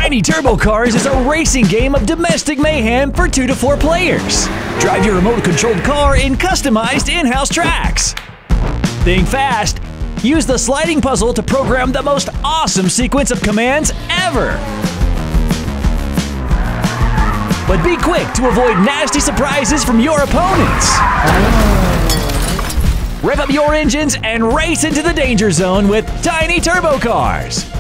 Tiny Turbo Cars is a racing game of domestic mayhem for 2 to 4 players. Drive your remote-controlled car in customized in-house tracks. Think fast. Use the sliding puzzle to program the most awesome sequence of commands ever. But be quick to avoid nasty surprises from your opponents. Rev up your engines and race into the danger zone with Tiny Turbo Cars.